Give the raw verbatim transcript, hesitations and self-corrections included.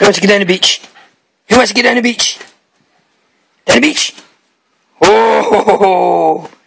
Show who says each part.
Speaker 1: wants to get on the beach? Who wants to get on the beach? Down the beach? Oh, ho, ho, ho.